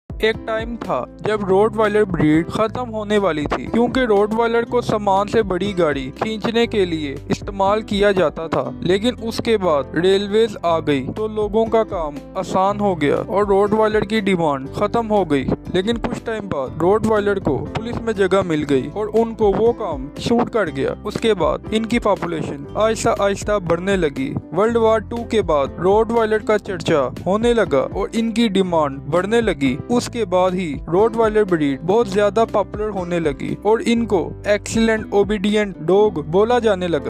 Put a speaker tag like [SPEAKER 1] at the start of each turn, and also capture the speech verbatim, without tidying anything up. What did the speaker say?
[SPEAKER 1] एक टाइम था जब रोडवाइलर ब्रीड खत्म होने वाली थी, क्योंकि रोडवाइलर को सामान से बड़ी गाड़ी खींचने के लिए इस्तेमाल किया जाता था। लेकिन उसके बाद रेलवेज आ गई तो लोगों का काम आसान हो गया और रोडवाइलर की डिमांड खत्म हो गई। लेकिन कुछ टाइम बाद रोडवाइलर को पुलिस में जगह मिल गई और उनको वो काम शूट कर गया। उसके बाद इनकी पॉपुलेशन आहिस्ता आहिस्ता बढ़ने लगी। वर्ल्ड वार टू के बाद रोडवाइलर का चर्चा होने लगा और इनकी डिमांड बढ़ने लगी। उसके बाद ही रोडवाइलर ब्रीड बहुत ज्यादा पॉपुलर होने लगी और इनको एक्सीलेंट ओबीडियंट डॉग बोला जाने लगा।